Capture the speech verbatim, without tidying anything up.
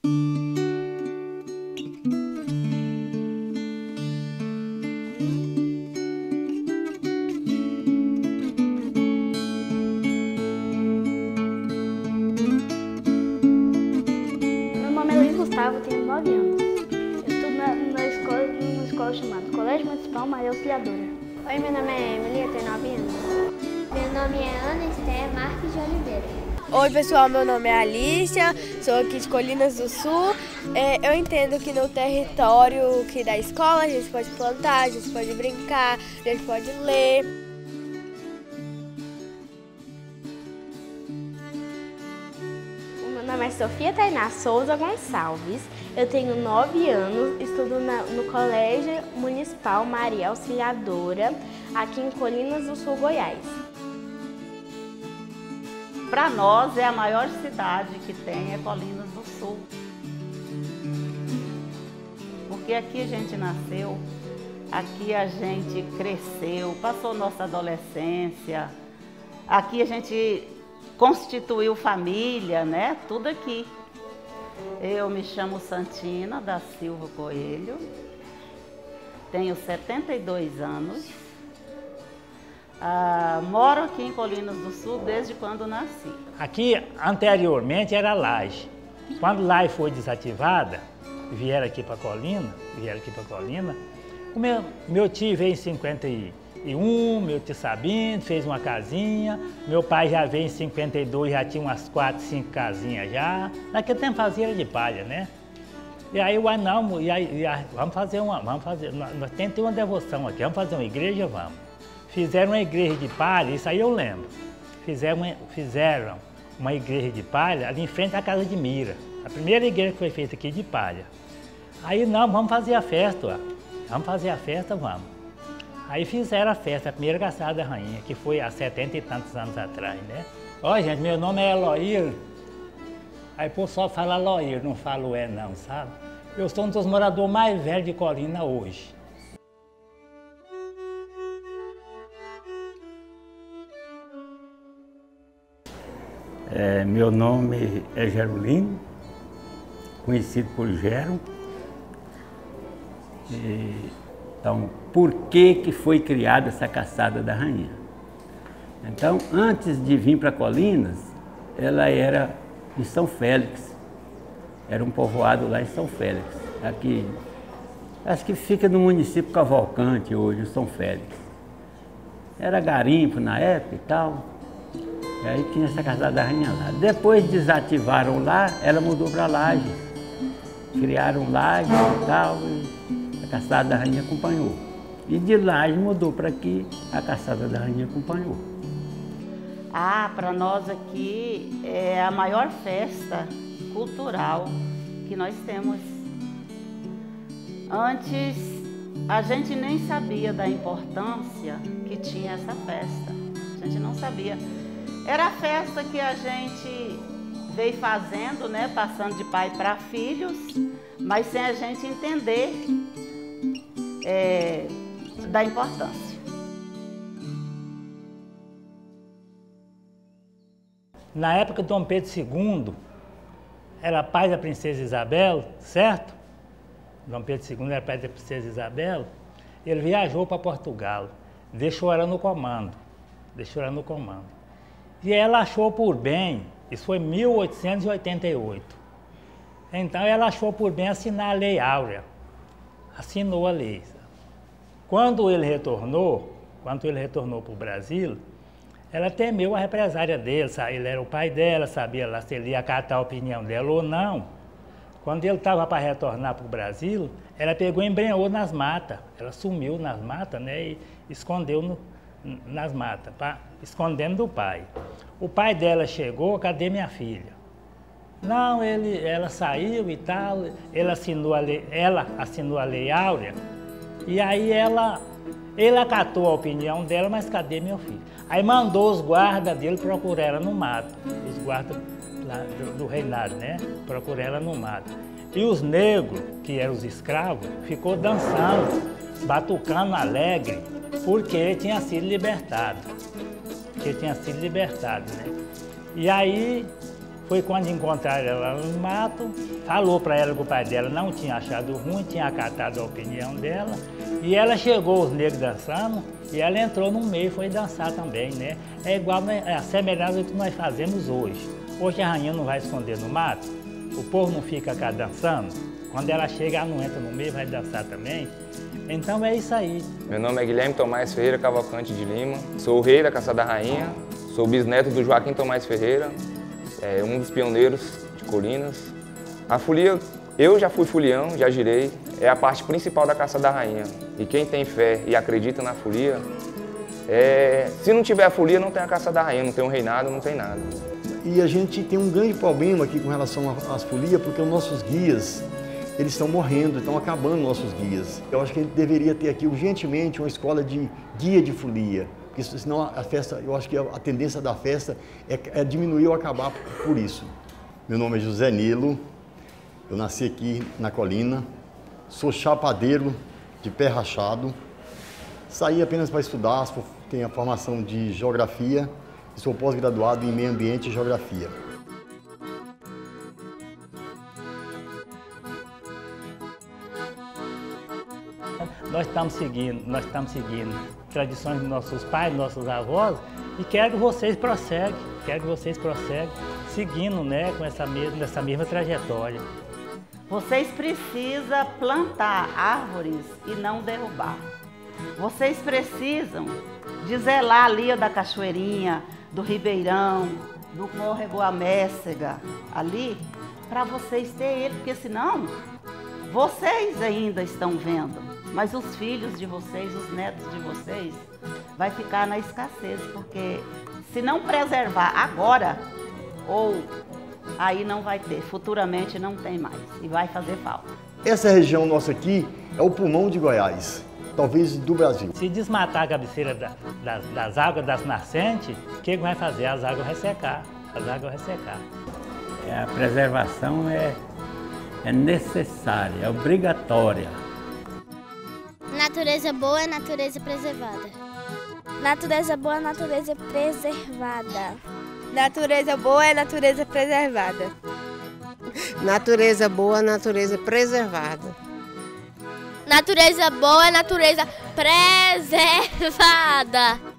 Gustavo, tenho nove anos. Eu estudo na, na escola, numa escola chamada Colégio Municipal Maria Auxiliadora. Oi, meu nome é Emily, eu tenho nove anos. Meu nome é Ana Esther Marques de Oliveira. Oi, pessoal, meu nome é Alicia, sou aqui de Colinas do Sul. É, eu entendo que no território que da escola a gente pode plantar, a gente pode brincar, a gente pode ler. Meu nome é Sofia Tainá Souza Gonçalves, eu tenho nove anos, estudo na, no Colégio Municipal Maria Auxiliadora, aqui em Colinas do Sul, Goiás. Para nós, é a maior cidade que tem, é Colinas do Sul. Porque aqui a gente nasceu, aqui a gente cresceu, passou nossa adolescência, aqui a gente constituiu família, né? Tudo aqui. Eu me chamo Santina da Silva Coelho, tenho setenta e dois anos, ah, moro aqui em Colinas do Sul desde quando nasci. Aqui anteriormente era laje. Quando laje foi desativada, vieram aqui para Colina, vieram aqui para Colina, o meu, meu tio veio em cinquenta e um, meu tio Sabino fez uma casinha, meu pai já veio em cinquenta e dois, já tinha umas quatro, cinco casinhas já. Naquele tempo fazia era de palha, né? E aí o não, e aí, e aí, vamos fazer uma, vamos fazer, nós, nós temos que ter uma devoção aqui, vamos fazer uma igreja, vamos. Fizeram uma igreja de palha, isso aí eu lembro. Fizeram, fizeram uma igreja de palha ali em frente à casa de Mira. A primeira igreja que foi feita aqui de palha. Aí não, vamos fazer a festa, ó. Vamos fazer a festa, vamos. Aí fizeram a festa, a primeira caçada da rainha, que foi há setenta e tantos anos atrás, né? Ó, gente, meu nome é Eloir. Aí o pessoal fala Eloir, não falo é não, sabe? Eu sou um dos moradores mais velhos de Colina hoje. É, meu nome é Gerolino, conhecido por Gero. E, então, por que que foi criada essa caçada da rainha? Então, antes de vir para Colinas, ela era em São Félix. Era um povoado lá em São Félix. Aqui, acho que fica no município Cavalcante hoje, São Félix. Era garimpo na época e tal. E aí tinha essa caçada da rainha lá. Depois desativaram lá, ela mudou para Lages. Criaram Lages e tal. E a caçada da rainha acompanhou. E de Lages mudou para aqui, a caçada da rainha acompanhou. Ah, para nós aqui é a maior festa cultural que nós temos. Antes, a gente nem sabia da importância que tinha essa festa. A gente não sabia. Era a festa que a gente veio fazendo, né, passando de pai para filhos, mas sem a gente entender é, da importância. Na época de Dom Pedro segundo, era pai da princesa Isabel, certo? Dom Pedro segundo era pai da princesa Isabel. Ele viajou para Portugal, deixou ela no comando, deixou ela no comando. E ela achou por bem, isso foi em mil oitocentos e oitenta e oito, então ela achou por bem assinar a Lei Áurea, assinou a lei. Quando ele retornou, quando ele retornou para o Brasil, ela temeu a represária dele, ele era o pai dela, sabia lá se ele ia acatar a opinião dela ou não. Quando ele estava para retornar para o Brasil, ela pegou e embrenhou nas matas, ela sumiu nas matas, né, e escondeu no, nas matas, pra, escondendo do pai. O pai dela chegou, cadê minha filha? Não, ele, ela saiu e tal, ele assinou a lei, ela assinou a Lei Áurea, e aí ela, ele acatou a opinião dela, mas cadê meu filho? Aí mandou os guardas dele procurar ela no mato, os guardas lá do, do reinado, né? Procurar ela no mato. E os negros, que eram os escravos, ficou dançando, batucando alegre, porque ele tinha sido libertado. Porque ele tinha sido libertado, né? E aí Foi quando encontraram ela no mato, falou para ela que o pai dela não tinha achado ruim, tinha acatado a opinião dela. E ela chegou, os negros dançando, e ela entrou no meio e foi dançar também, né? É igual, é a semelhança do que nós fazemos hoje. Hoje a rainha não vai esconder no mato, o povo não fica cá dançando. Quando ela chega, ela não entra no meio, vai dançar também. Então é isso aí. Meu nome é Guilherme Tomás Ferreira Cavalcante de Lima, sou o rei da Caçada da Rainha, sou bisneto do Joaquim Tomás Ferreira, é um dos pioneiros de Colinas. A folia, eu já fui folião, já girei, é a parte principal da Caçada da Rainha. E quem tem fé e acredita na folia, é... se não tiver a folia, não tem a Caçada da Rainha, não tem um reinado, não tem nada. E a gente tem um grande problema aqui com relação às folias, porque os nossos guias, eles estão morrendo, estão acabando nossos guias. Eu acho que a gente deveria ter aqui urgentemente uma escola de guia de folia, porque senão a festa, eu acho que a tendência da festa é, é diminuir ou acabar por isso. Meu nome é José Nilo, eu nasci aqui na Colina, sou chapadeiro de pé rachado, saí apenas para estudar, tenho a formação de geografia e sou pós-graduado em meio ambiente e geografia. Nós estamos seguindo, nós estamos seguindo tradições dos nossos pais, dos nossos avós, e quero que vocês prosseguem, quero que vocês prosseguem, seguindo, né, com essa mesma, nessa mesma trajetória. Vocês precisam plantar árvores e não derrubar. Vocês precisam de zelar ali da Cachoeirinha, do Ribeirão, do Córrego Améssega, ali, para vocês terem ele, porque senão vocês ainda estão vendo. Mas os filhos de vocês, os netos de vocês, vai ficar na escassez, porque se não preservar agora, ou aí não vai ter, futuramente não tem mais, e vai fazer falta. Essa região nossa aqui é o pulmão de Goiás, talvez do Brasil. Se desmatar a cabeceira da, das, das águas das nascentes, o que vai fazer? As águas vão ressecar, as águas vão ressecar. A preservação é, é necessária, é obrigatória. Natureza boa é natureza preservada. Natureza boa é natureza preservada. Natureza boa é natureza preservada. Natureza boa é natureza preservada. Natureza boa é natureza preservada.